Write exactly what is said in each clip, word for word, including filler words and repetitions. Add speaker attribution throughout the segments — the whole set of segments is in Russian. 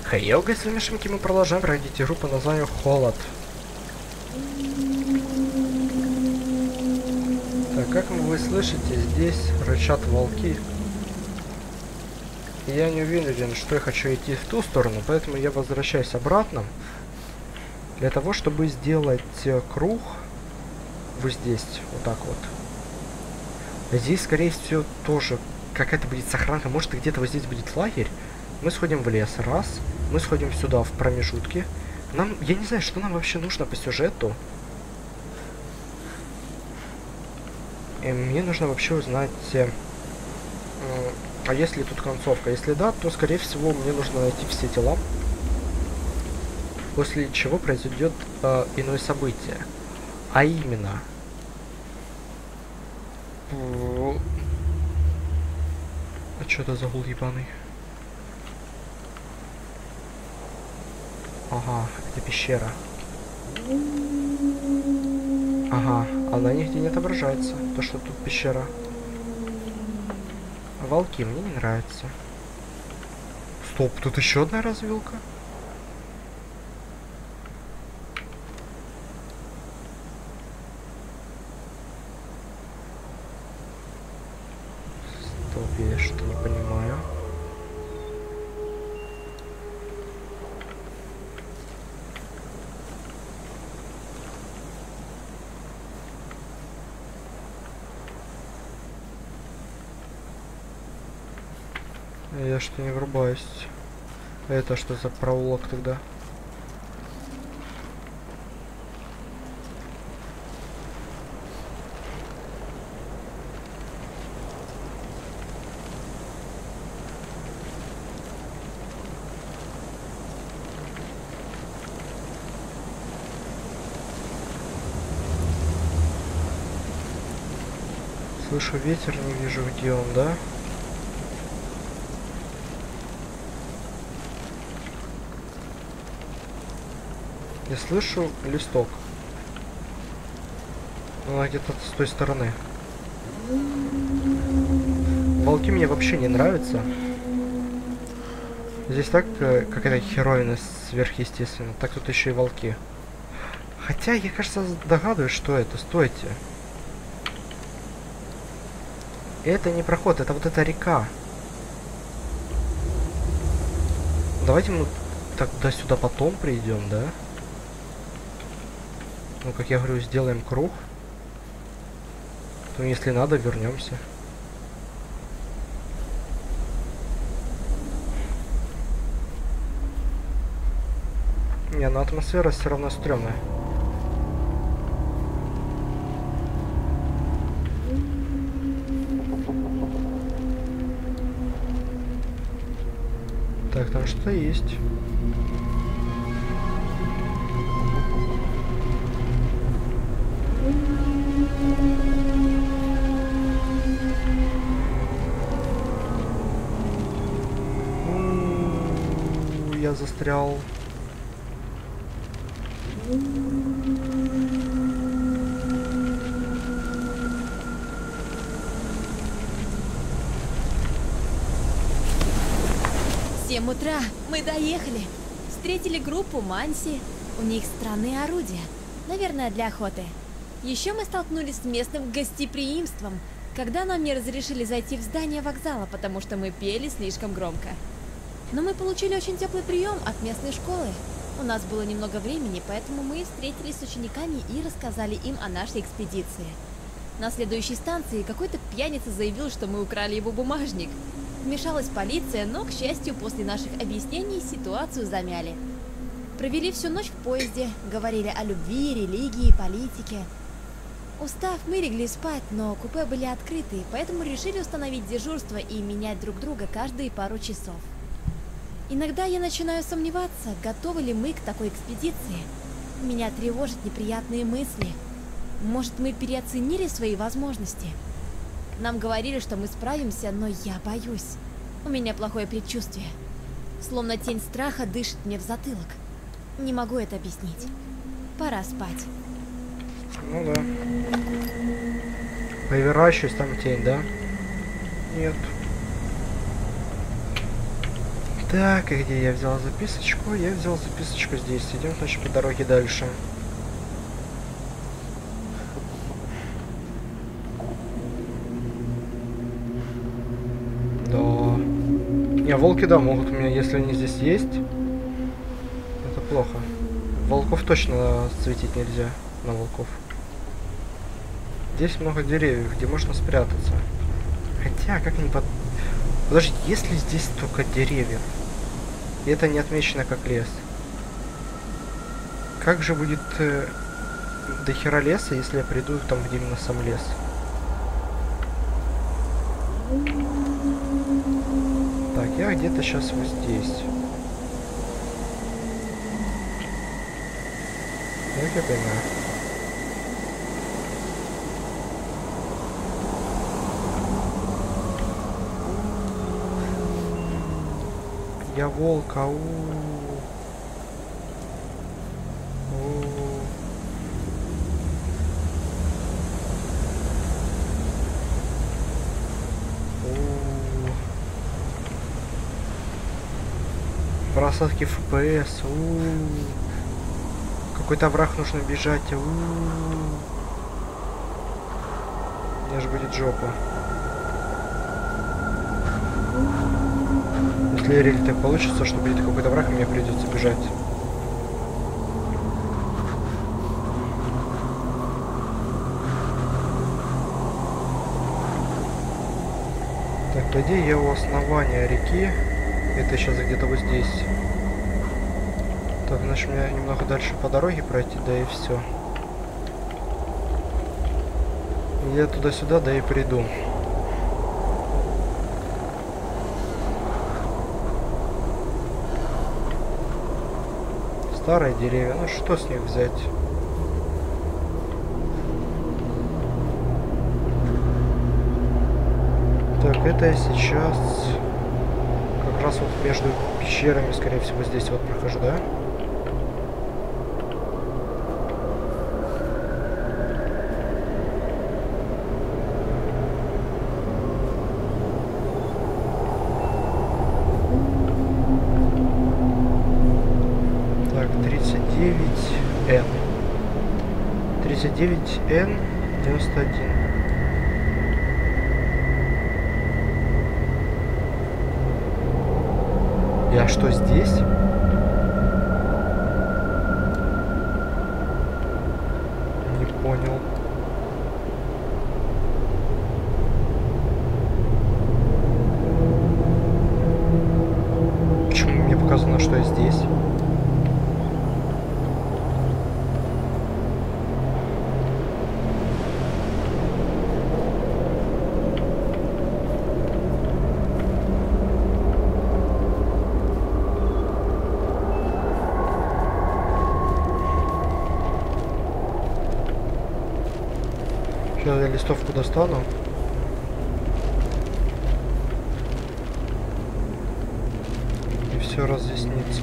Speaker 1: Хей, с вами Шимки, мы продолжаем проходить игру по названию Холод. Так, как вы слышите, здесь рычат волки. И я не уверен, что я хочу идти в ту сторону, поэтому я возвращаюсь обратно. Для того, чтобы сделать круг вот здесь, вот так вот. Здесь, скорее всего, тоже какая-то будет сохранка. Может, где-то вот здесь будет лагерь. Мы сходим в лес, раз. Мы сходим сюда, в промежутке. Нам, я не знаю, что нам вообще нужно по сюжету. И мне нужно вообще узнать, э, э, а есть ли тут концовка. Если да, то, скорее всего, мне нужно найти все тела. После чего произойдет э, иное событие. А именно... А что это за гул ебаный? Ага, это пещера. Ага, она нигде не отображается. То, что тут пещера. Волки мне не нравятся. Стоп, тут еще одна развилка. Стоп, я что не понимаю. Я что не врубаюсь. Это что за проулок тогда? Слышу ветер, не вижу, где он, да? Я слышу листок. Она где-то с той стороны. Волки мне вообще не нравятся. Здесь так какая-то херовина сверхъестественная. Так тут еще и волки. Хотя я, кажется, догадываюсь, что это. Стойте. Это не проход, это вот эта река. Давайте мы тогда сюда потом придем, да? Ну, как я говорю, сделаем круг. Ну, если надо, вернемся. Не, ну атмосфера все равно стрёмная. Так, там что-то есть. Я застрял.
Speaker 2: семь утра. Мы доехали. Встретили группу Манси. У них странные орудия. Наверное, для охоты. Еще мы столкнулись с местным гостеприимством, когда нам не разрешили зайти в здание вокзала, потому что мы пели слишком громко. Но мы получили очень теплый прием от местной школы. У нас было немного времени, поэтому мы встретились с учениками и рассказали им о нашей экспедиции. На следующей станции какой-то пьяница заявил, что мы украли его бумажник. Вмешалась полиция, но, к счастью, после наших объяснений ситуацию замяли. Провели всю ночь в поезде, говорили о любви, религии, политике. Устав, мы легли спать, но купе были открыты, поэтому решили установить дежурство и менять друг друга каждые пару часов. Иногда я начинаю сомневаться, готовы ли мы к такой экспедиции. Меня тревожат неприятные мысли. Может, мы переоценили свои возможности? Нам говорили, что мы справимся, но я боюсь. У меня плохое предчувствие. Словно тень страха дышит мне в затылок. Не могу это объяснить. Пора спать.
Speaker 1: Ну да. Поверащусь, там тень, да? Нет. Так, и где я взял записочку? Я взял записочку здесь. Идем, значит, по дороге дальше. Да. Не, волки, да, могут у меня, если они здесь есть. Это плохо. Волков точно светить нельзя. На волков. Здесь много деревьев, где можно спрятаться. Хотя, как они под... Подожди, если здесь только деревья, и это не отмечено как лес, как же будет э, до хера леса, если я приду там, где именно сам лес? Так, я где-то сейчас вот здесь. Так, я понимаю. Я волк, ау. Просадки эф пи эс. Какой-то овраг нужно бежать. У -у -у. Мне же будет жопа. Если реально так получится, что будет какой-то враг, мне придется бежать. Так, по идее я у основания реки. Это сейчас где-то вот здесь. Так, значит мне немного дальше по дороге пройти, да и все. Я туда-сюда, да и приду. Старые деревья, ну что с них взять? Так, это я сейчас как раз вот между пещерами, скорее всего, здесь вот прохожу, да? тридцать девять эн девяносто один. Я что, здесь? Не понял. Почему мне показано, что я здесь? Сейчас я листовку достану. И все разъяснится.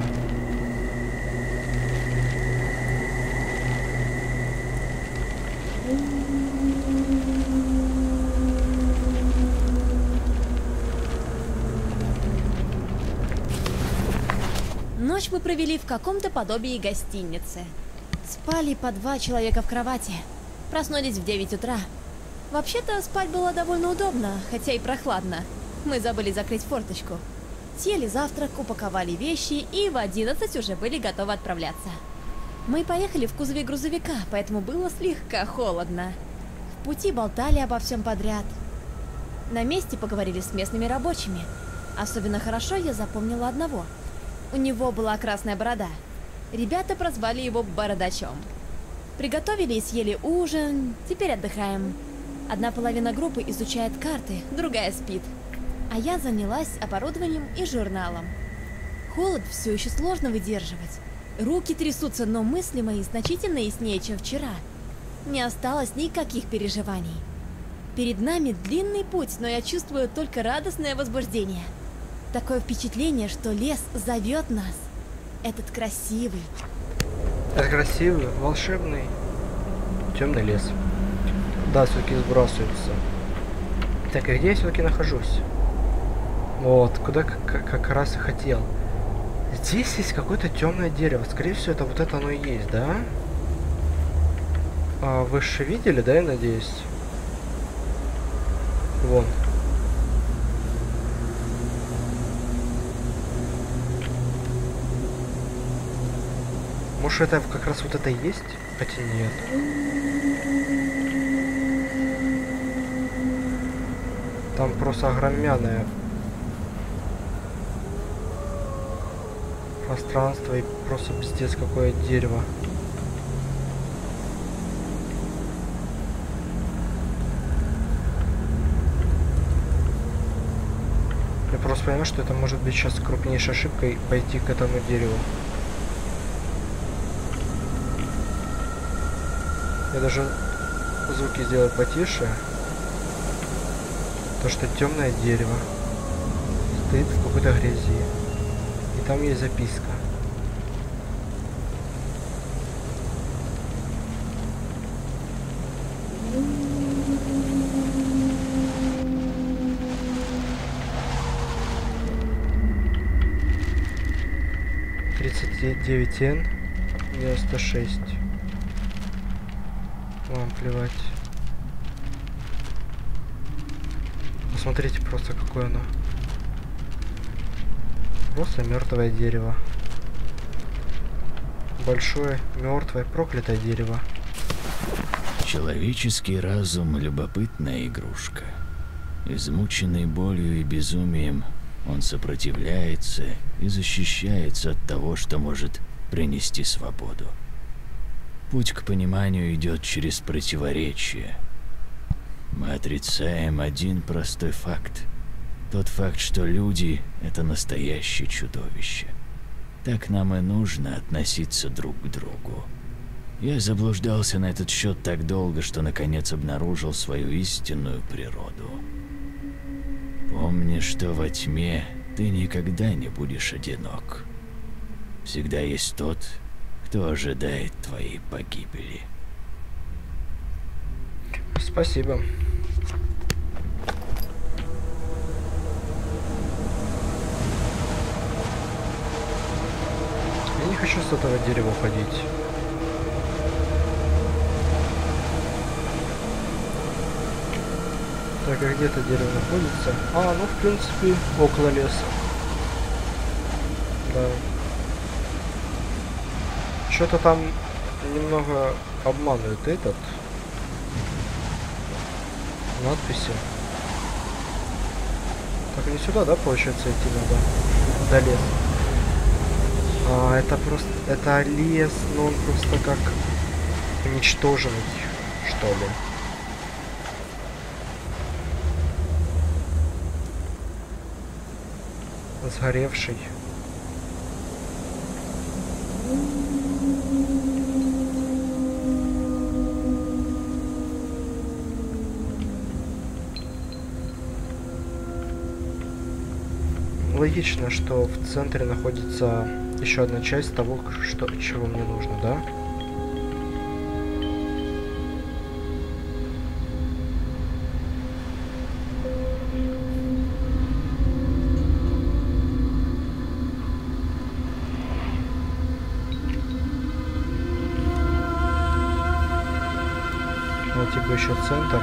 Speaker 2: Ночь мы провели в каком-то подобии гостиницы. Спали по два человека в кровати. Проснулись в девять утра. Вообще-то спать было довольно удобно, хотя и прохладно. Мы забыли закрыть форточку. Съели завтрак, упаковали вещи и в одиннадцать уже были готовы отправляться. Мы поехали в кузове грузовика, поэтому было слегка холодно. В пути болтали обо всем подряд. На месте поговорили с местными рабочими. Особенно хорошо я запомнила одного. У него была красная борода. Ребята прозвали его Бородачом. Приготовили и съели ужин, теперь отдыхаем. Одна половина группы изучает карты, другая спит. А я занялась оборудованием и журналом. Холод все еще сложно выдерживать. Руки трясутся, но мысли мои значительно яснее, чем вчера. Не осталось никаких переживаний. Перед нами длинный путь, но я чувствую только радостное возбуждение. Такое впечатление, что лес зовет нас. Этот красивый.
Speaker 1: Это красивый, волшебный, темный лес. Да, все-таки сбрасываются. Так, и где я все-таки нахожусь? Вот, куда как, как раз и хотел. Здесь есть какое-то темное дерево. Скорее всего, это вот это оно и есть, да? А, вы же видели, да, я надеюсь? Вон. Может, это как раз вот это и есть? Хотя нет. Там просто огроменное пространство и просто пиздец какое дерево. Я просто понимаю, что это может быть сейчас крупнейшей ошибкой пойти к этому дереву. Я даже звуки сделаю потише. То, что темное дерево стоит в какой-то грязи. И там есть записка. тридцать девять эн девяносто шесть. Вам плевать. Посмотрите просто, какое оно. Просто мертвое дерево. Большое, мертвое, проклятое дерево.
Speaker 3: Человеческий разум — любопытная игрушка. Измученный болью и безумием, он сопротивляется и защищается от того, что может принести свободу. Путь к пониманию идет через противоречие. Мы отрицаем один простой факт. Тот факт, что люди — это настоящее чудовище. Так нам и нужно относиться друг к другу. Я заблуждался на этот счет так долго, что наконец обнаружил свою истинную природу. Помни, что во тьме ты никогда не будешь одинок. Всегда есть тот, кто ожидает твоей погибели.
Speaker 1: Спасибо. Я не хочу с этого дерева уходить. Так, а где-то дерево находится? А, ну, в принципе, около леса. Да. Что-то там немного обманывает этот надписи. Так, не сюда, да, получается, идти надо? До леса. А, это просто... Это лес, но он просто как уничтоженный, что ли. Сгоревший. Логично, что в центре находится еще одна часть того, что, чего мне нужно, да? Найти бы еще центр.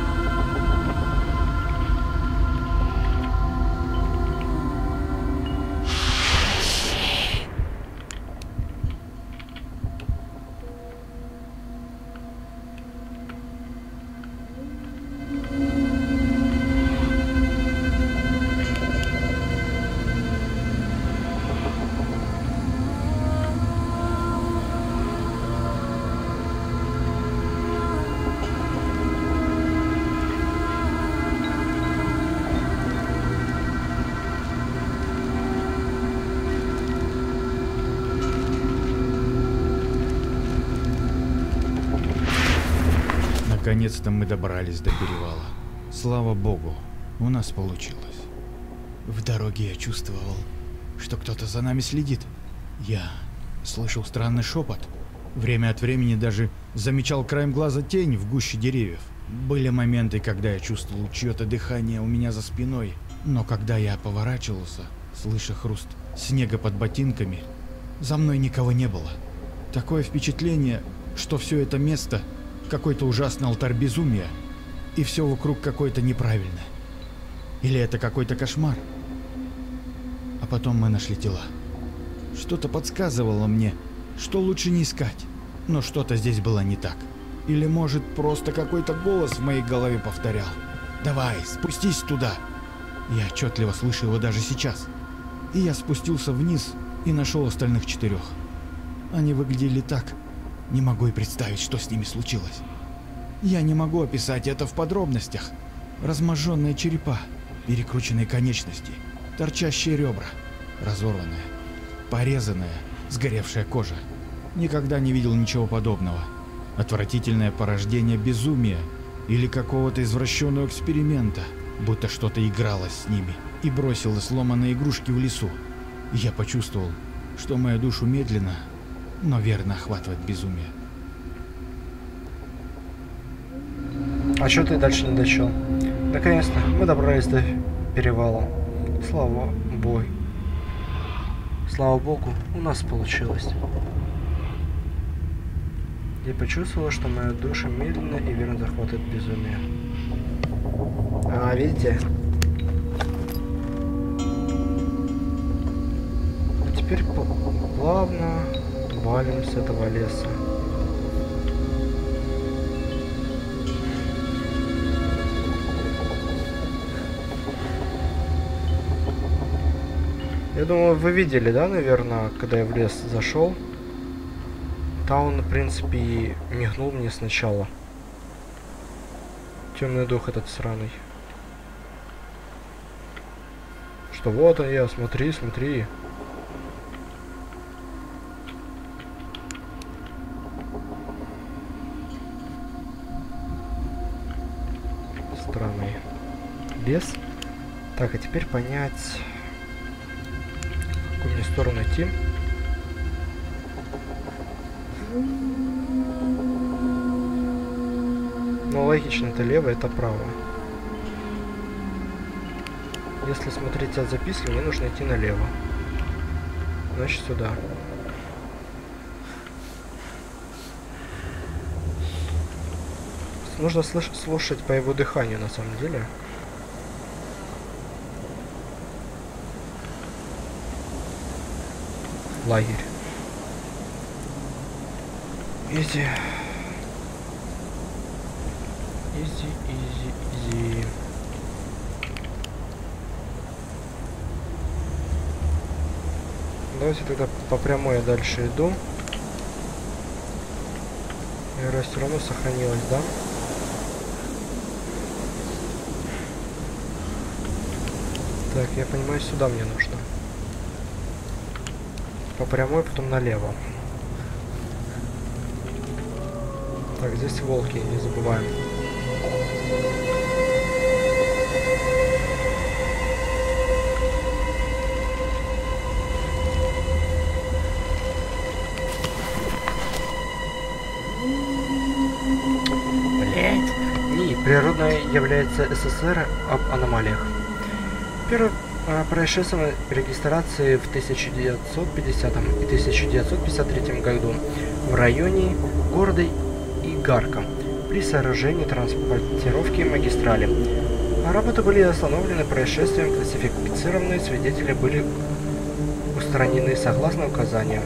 Speaker 4: Наконец-то мы добрались до перевала. Слава богу, у нас получилось. В дороге я чувствовал, что кто-то за нами следит. Я слышал странный шепот. Время от времени даже замечал краем глаза тень в гуще деревьев. Были моменты, когда я чувствовал чье-то дыхание у меня за спиной. Но когда я поворачивался, слыша хруст снега под ботинками, за мной никого не было. Такое впечатление, что все это место какой-то ужасный алтарь безумия, и все вокруг какое-то неправильное. Или это какой-то кошмар? А потом мы нашли тела. Что-то подсказывало мне, что лучше не искать, но что-то здесь было не так. Или может просто какой-то голос в моей голове повторял: «Давай, спустись туда!» Я отчетливо слышу его даже сейчас. И я спустился вниз и нашел остальных четырех. Они выглядели так. Не могу и представить, что с ними случилось. Я не могу описать это в подробностях. Разможженные черепа, перекрученные конечности, торчащие ребра, разорванная, порезанная, сгоревшая кожа. Никогда не видел ничего подобного. Отвратительное порождение безумия или какого-то извращенного эксперимента, будто что-то играло с ними и бросило сломанные игрушки в лесу. И я почувствовал, что мою душу медленно, но верно охватывает безумие.
Speaker 1: А что ты дальше не дочел? Наконец-то мы добрались до перевала. Слава Богу. Слава Богу, у нас получилось. Я почувствовала, что моя душа медленно и верно захватывает безумие. А, видите? А теперь плавно валим с этого леса. Я думаю, вы видели, да, наверное, когда я в лес зашел? Там он, в принципе, и мигнул мне сначала. Темный дух этот сраный. Что вот он я, смотри, смотри. Странный лес. Так, а теперь понять, в какую мне сторону идти. Ну, логично, это лево, это право. Если смотреть от записки, мне нужно идти налево. Значит, сюда. Нужно слыш слушать по его дыханию, на самом деле. Лагерь. Изи. Изи, изи, изи. Давайте тогда по прямой я дальше иду. Игра все равно сохранилась, да? Так, я понимаю, сюда мне нужно. По прямой, потом налево. Так, здесь волки, не забываем. Блять. И природное является СССР об аномалиях. Первое э, происшествие регистрации в тысяча девятьсот пятидесятом и тысяча девятьсот пятьдесят третьем году в районе города Игарка при сооружении транспортировки магистрали. Работы были остановлены происшествием, классифицированные свидетели были устранены согласно указаниям.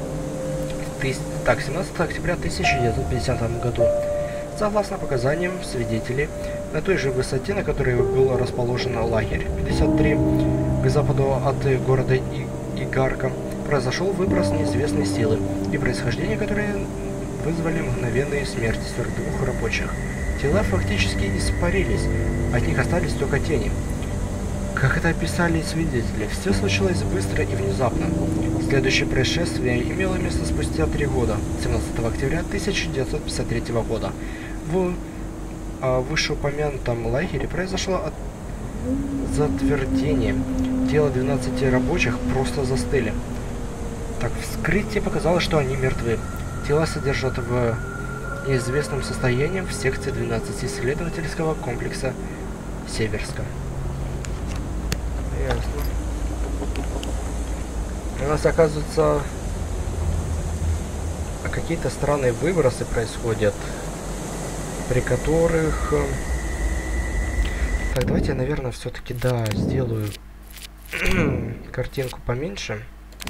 Speaker 1: Так, семнадцатого октября тысяча девятьсот пятидесятого году. Согласно показаниям свидетелей, на той же высоте, на которой был расположен лагерь пятьдесят три, к западу от города И Игарка, произошел выброс неизвестной силы, и происхождение которой вызвали мгновенные смерти сорок двух рабочих. Тела фактически испарились, от них остались только тени. Как это описали свидетели, все случилось быстро и внезапно. Следующее происшествие имело место спустя три года, семнадцатого октября тысяча девятьсот пятьдесят третьего года. В а, вышеупомянутом лагере произошло от... затвердение. Тело двенадцати рабочих просто застыли. Так, вскрытие показало, что они мертвы. Тела содержат в неизвестном состоянии в секции двенадцать исследовательского комплекса Северска. Ясно. У нас, оказывается, какие-то странные выбросы происходят, при которых... Так, давайте я, наверное, все-таки, да, сделаю картинку поменьше.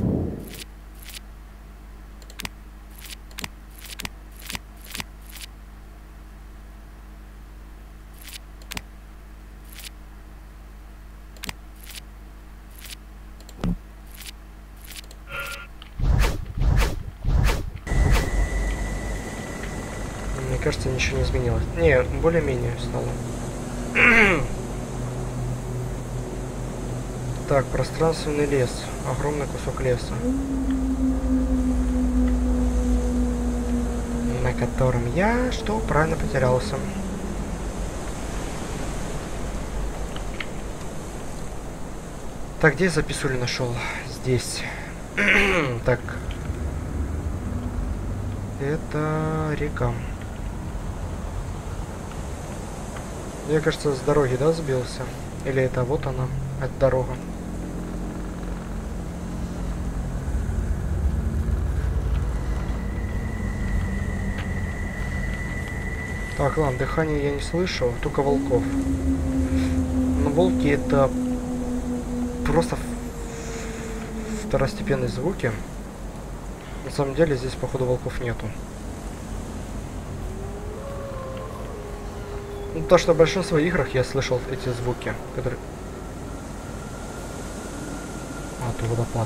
Speaker 1: Мне кажется, ничего не изменилось. Не, более-менее стало. Так, пространственный лес. Огромный кусок леса. На котором я, что, правильно потерялся. Так, где я записулю нашел? Здесь. Так. Это река. Я, кажется, с дороги, да, сбился? Или это вот она, это дорога? Так, ладно, дыхание я не слышу, только волков. Но волки это просто второстепенные звуки. На самом деле здесь, походу, волков нету. Ну, то, что в большинстве играх я слышал эти звуки, которые... А, это водопад.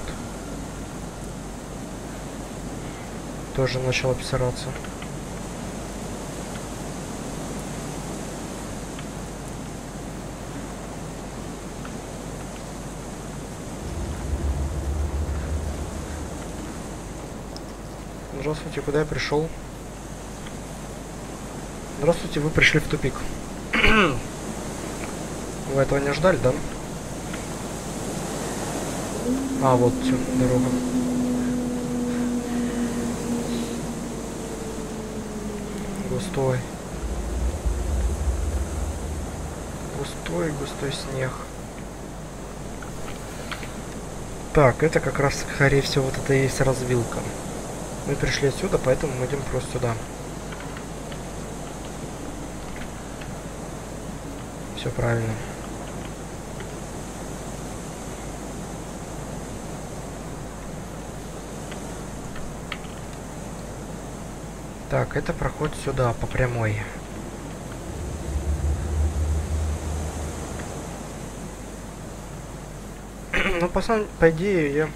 Speaker 1: Тоже начал обсираться. Здравствуйте, куда я пришел? Здравствуйте, вы пришли в тупик. Вы этого не ждали, да? А, вот всё, дорога. Густой. Густой, густой снег. Так, это как раз, скорее всего, вот это и есть развилка. Мы пришли отсюда, поэтому мы идем просто сюда. Все правильно. Так, это проход сюда, по прямой. Ну, по, сам, по идее, я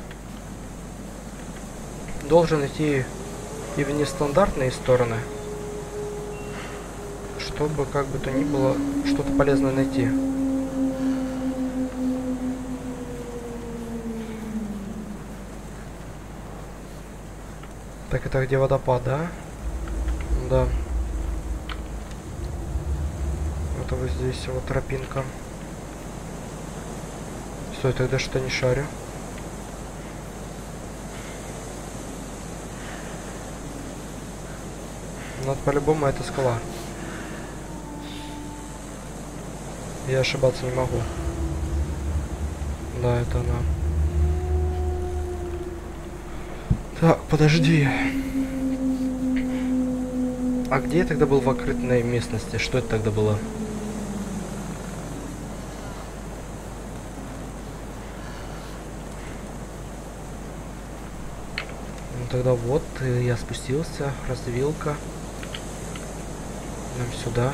Speaker 1: должен идти и в нестандартные стороны, чтобы, как бы то ни было, что-то полезное найти. Так, это где водопад, да? Да. Это вот здесь вот тропинка. Стой, тогда что-то не шарю. Но по-любому это скала. Я ошибаться не могу. Да, это она. Так, подожди. А где я тогда был в открытой местности? Что это тогда было? Ну тогда вот я спустился, развилка. Нам сюда.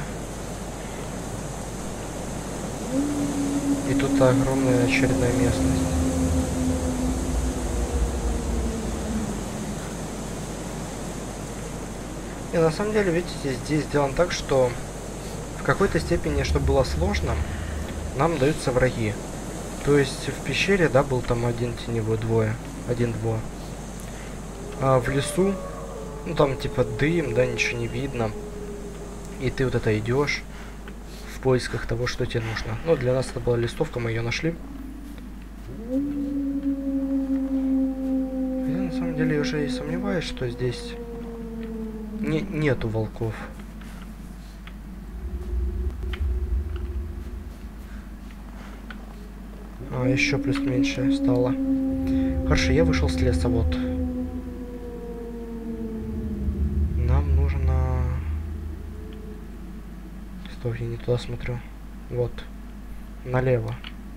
Speaker 1: И тут огромная очередная местность. И на самом деле, видите, здесь сделано так, что в какой-то степени, чтобы было сложно, нам даются враги. То есть в пещере, да, был там один теневой, двое. Один-двое. А в лесу, ну там типа дым, да, ничего не видно. И ты вот это идешь в поисках того, что тебе нужно. Ну, для нас это была листовка, мы ее нашли. Я на самом деле уже и сомневаюсь, что здесь не, нету волков. А, еще плюс меньше стало. Хорошо, я вышел с леса, вот. Нам нужно... Стоп, я не туда смотрю. Вот. Налево.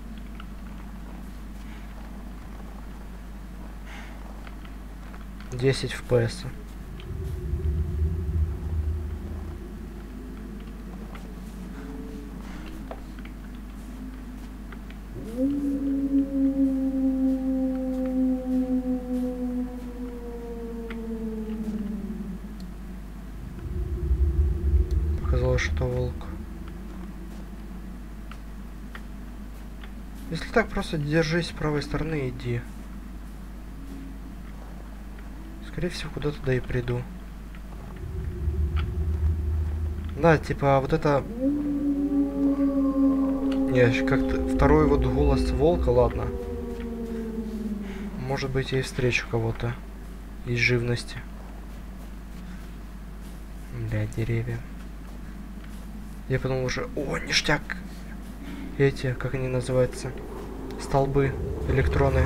Speaker 1: десять эф пи эс. Показалось, что волк. Если так, просто держись с правой стороны и иди. Скорее всего, куда-то да и приду. Да, типа, вот это... Не, как-то второй вот голос волка, ладно. Может быть, я и встречу кого-то из живности. Бля, деревья. Я подумал уже, о, ништяк. Эти, как они называются? Столбы, электроны.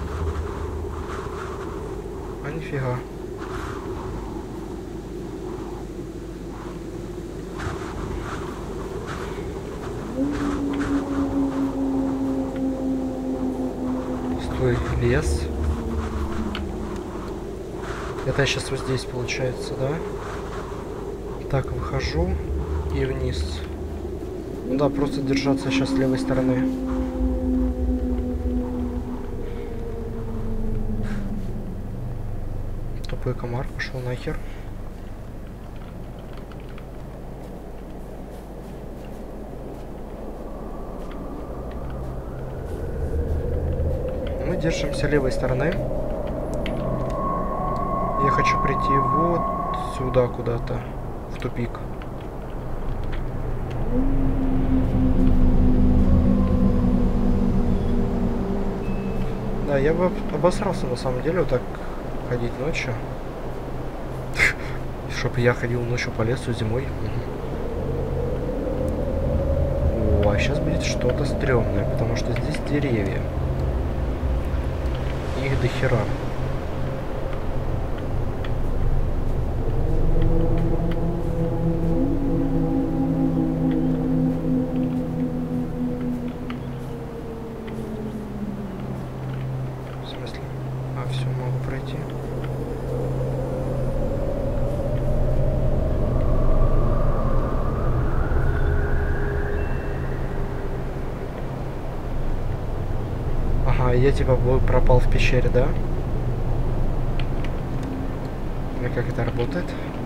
Speaker 1: А нифига. Стой, лес. Это сейчас вот здесь получается, да? Так, выхожу и вниз. Ну да, просто держаться сейчас с левой стороны. Тупой комар пошел нахер. Мы держимся левой стороны. Я хочу прийти вот сюда куда-то, в тупик. Да, я бы обосрался на самом деле вот так ходить ночью. Чтобы я ходил ночью по лесу зимой. О, а сейчас будет что-то стрёмное, потому что здесь деревья. Их до хера. Я типа пропал в пещере, да? Или как это работает?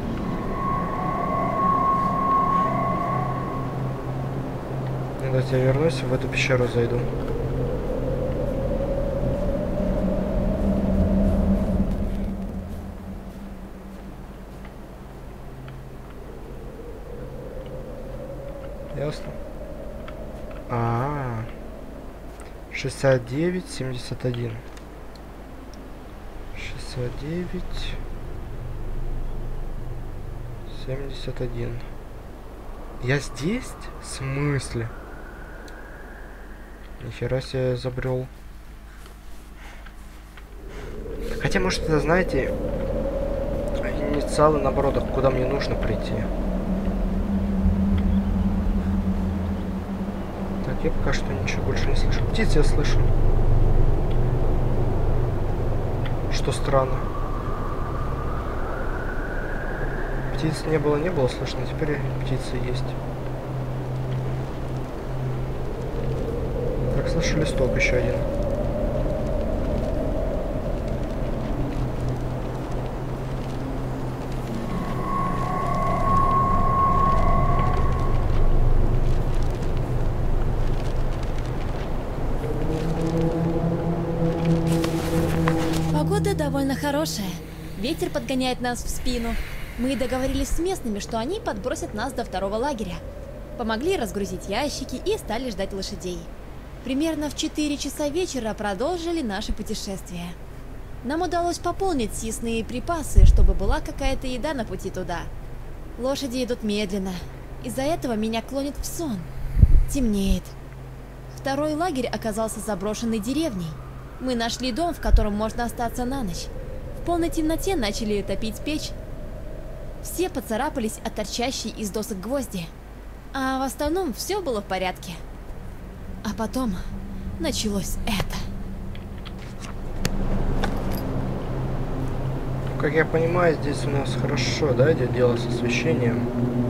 Speaker 1: Ну, давайте я вернусь, в эту пещеру зайду. Ясно. А-а-а. шестьдесят девять, семьдесят один. шестьдесят девять, семьдесят один. Я здесь? В смысле? Нихера себе забрел. Хотя, может, это, знаете, инициалы, наоборот, куда мне нужно прийти. Я пока что ничего больше не слышу. Птиц я слышу. Что странно. Птиц не было, не было слышно. Теперь птицы есть. Так, слышу листок еще один.
Speaker 2: Довольно хорошая. Ветер подгоняет нас в спину. Мы договорились с местными, что они подбросят нас до второго лагеря. Помогли разгрузить ящики и стали ждать лошадей. Примерно в четыре часа вечера продолжили наше путешествие. Нам удалось пополнить съестные припасы, чтобы была какая-то еда на пути туда. Лошади идут медленно. Из-за этого меня клонит в сон. Темнеет. Второй лагерь оказался заброшенной деревней. Мы нашли дом, в котором можно остаться на ночь. В полной темноте начали топить печь. Все поцарапались от торчащей из досок гвозди. А в остальном все было в порядке. А потом началось это.
Speaker 1: Как я понимаю, здесь у нас хорошо, да, идет дело с освещением.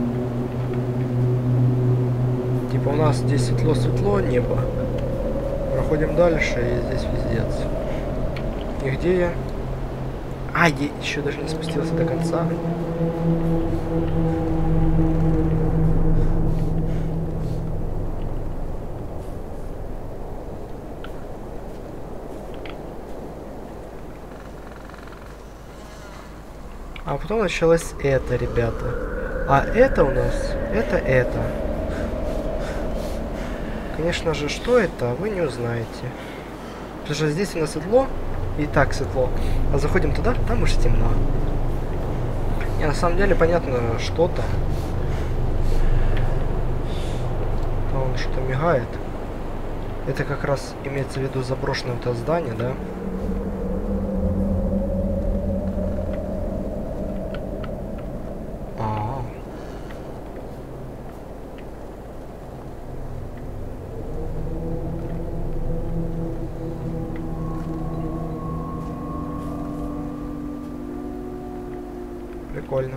Speaker 1: Типа у нас здесь светло-светло небо. Проходим дальше, и здесь пиздец. И где я? А, я еще даже не спустился до конца. А потом началось это, ребята. А это у нас, это это. Конечно же, что это, вы не узнаете. Потому что здесь у нас светло, и так светло. А заходим туда, там уже темно. Не, на самом деле понятно, что там. Там что-то мигает. Это как раз имеется в виду заброшенное это здание, да? Прикольно.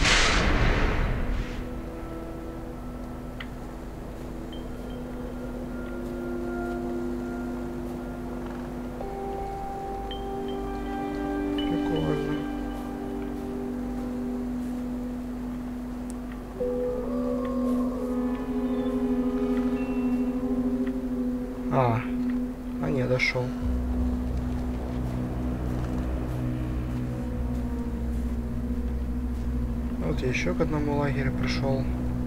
Speaker 1: Прикольно. А, а не, дошел. Вот я еще к одному лагерю пришел.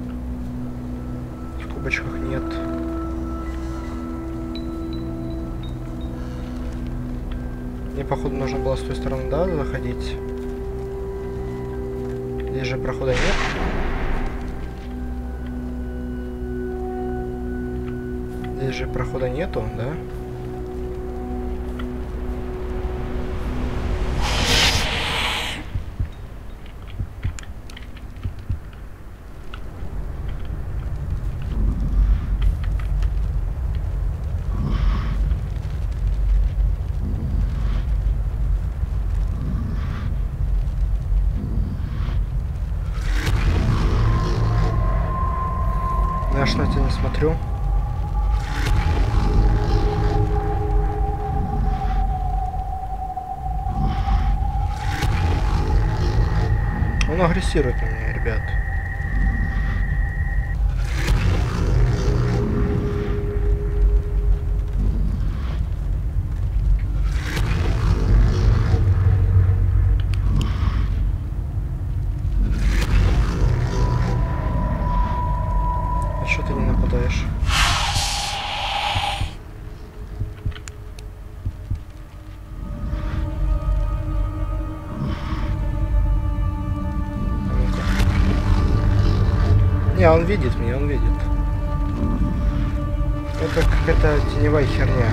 Speaker 1: В кубочках нет. Мне, походу, нужно было с той стороны, да, заходить. Здесь же прохода нет. Здесь же прохода нету, да? Я ж на тебя не смотрю. Он агрессирует на меня, ребят. Ты не нападаешь. Не, он видит меня, он видит. Это какая-то теневая херня.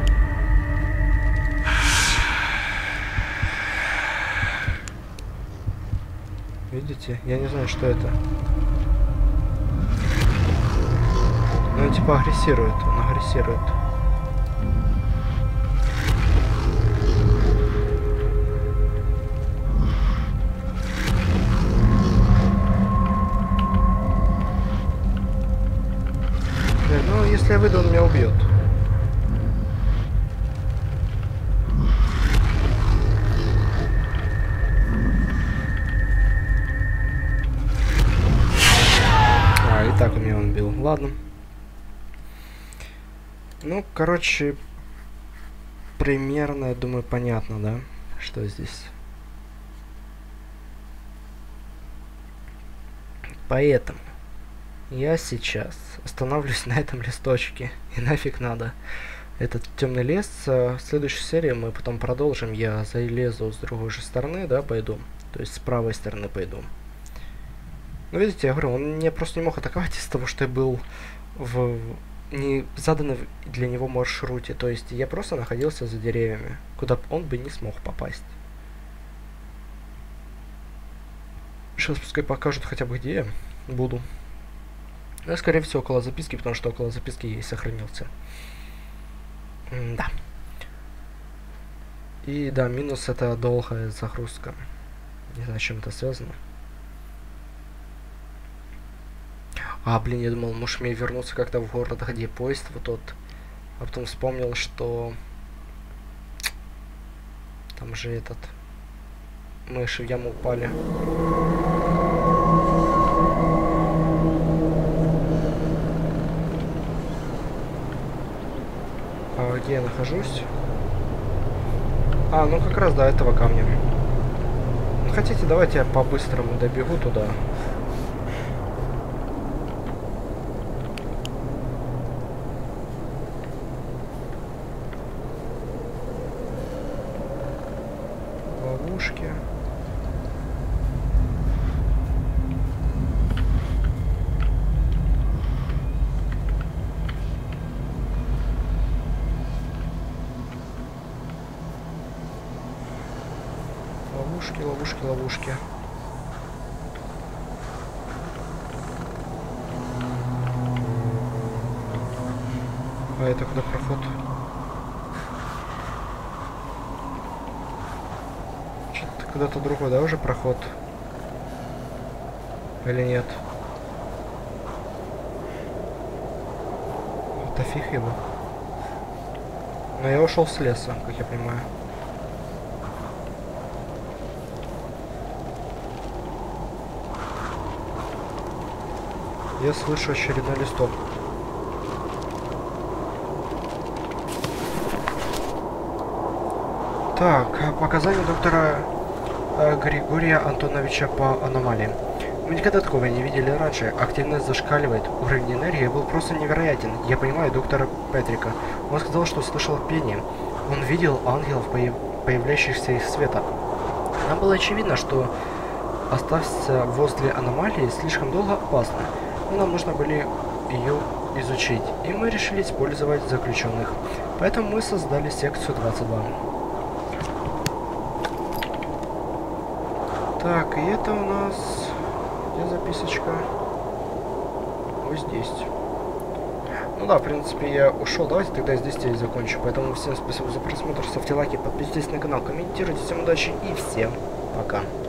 Speaker 1: Видите? Я не знаю, что это. Ну, он типа агрессирует, он агрессирует. Блин, ну, если я выйду, он меня убьет. А, и так он меня убил. Ладно. Ну, короче, примерно, я думаю, понятно, да, что здесь. Поэтому я сейчас останавливаюсь на этом листочке, и нафиг надо этот темный лес. В следующей серии мы потом продолжим, я залезу с другой же стороны, да, пойду, то есть с правой стороны пойду. Ну, видите, я говорю, он меня просто не мог атаковать из-за того, что я был в... не заданном для него маршруте. То есть я просто находился за деревьями, куда он бы не смог попасть. Сейчас пускай покажут хотя бы где я буду. Ну, скорее всего, около записки, потому что около записки я и сохранился. М да. И да, минус — это долгая загрузка. Не знаю, с чем это связано. А, блин, я думал, может мне вернуться как-то в город, где поезд вот тот. А потом вспомнил, что там же этот... Мы же в яму упали. А где я нахожусь? А, ну как раз до этого камня. Ну, хотите, давайте я по-быстрому добегу туда. Ловушки. Ловушки, ловушки, ловушки. А это куда проход? Что-то куда-то другой, да, уже проход? Или нет? Это фиг его. Но я ушел с леса, как я понимаю. Я слышу очередной листок. Так, показания доктора э, Григория Антоновича по аномалиям. Мы никогда такого не видели раньше. Активность зашкаливает. Уровень энергии был просто невероятен. Я понимаю доктора Петрика. Он сказал, что слышал пение. Он видел ангелов, появ... появляющихся из света. Нам было очевидно, что оставаться возле аномалии слишком долго опасно. Но нам нужно было ее изучить. И мы решили использовать заключенных. Поэтому мы создали секцию двадцать два. Так, и это у нас... Где записочка? Вот здесь. Ну да, в принципе, я ушел. Давайте тогда здесь я и закончу. Поэтому всем спасибо за просмотр. Ставьте лайки, подписывайтесь на канал, комментируйте. Всем удачи и всем пока.